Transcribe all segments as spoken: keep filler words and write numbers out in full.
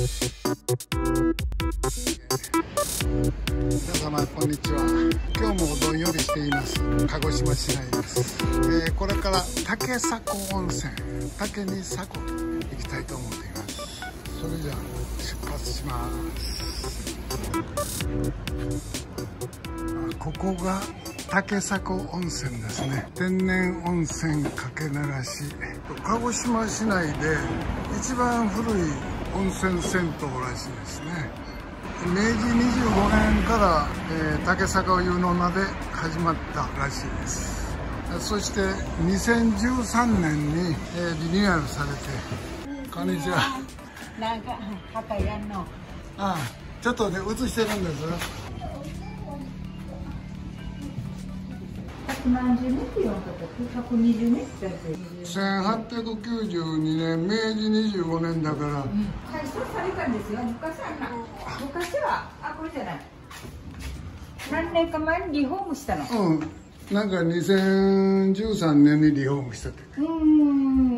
皆様こんにちは。今日もどんよりしています鹿児島市内です。えー、これから竹迫温泉、竹に迫行きたいと思っています。それじゃあ出発します。あ、ここが竹迫温泉ですね。天然温泉かけ流し。鹿児島市内で一番古い温泉銭湯らしいですね。めいじにじゅうごねんから、えー、竹迫湯の名で始まったらしいです。そしてにせんじゅうさんねんに、えー、リニューアルされて。こんにちは。 なんか墓やんの。 ああ、ちょっとね映してるんです。 何十年って言わんかった？ひゃくにじゅうねんってせんはっぴゃくきゅうじゅうにねん、めいじにじゅうごねんだから。 改装されたんですよ。昔はな、昔はあこれじゃない。何年か前にリフォームしたの。 うん。なんかにせんじゅうさんねんにリフォームしたって。 うん、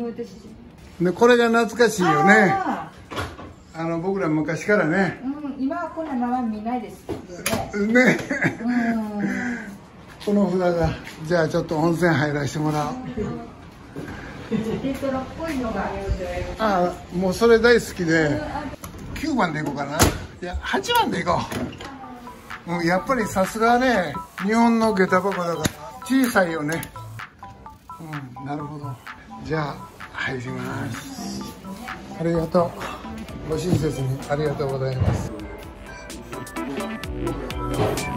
私。 でこれが懐かしいよね。あ, あの僕ら昔からね。 うん、今はこんな名前見ないですけどね。 ね。 うん。 この札が、じゃあちょっと温泉入らせてもらおう。 レトロっぽいのが。 ああ、もうそれ大好きで、きゅうばんでいこうかな。いや、はちばんでいこう。うん、やっぱりさすがね、日本の下駄箱だから小さいよね。うん、なるほど。じゃあ入ります。ありがとう。ご親切にありがとうございます。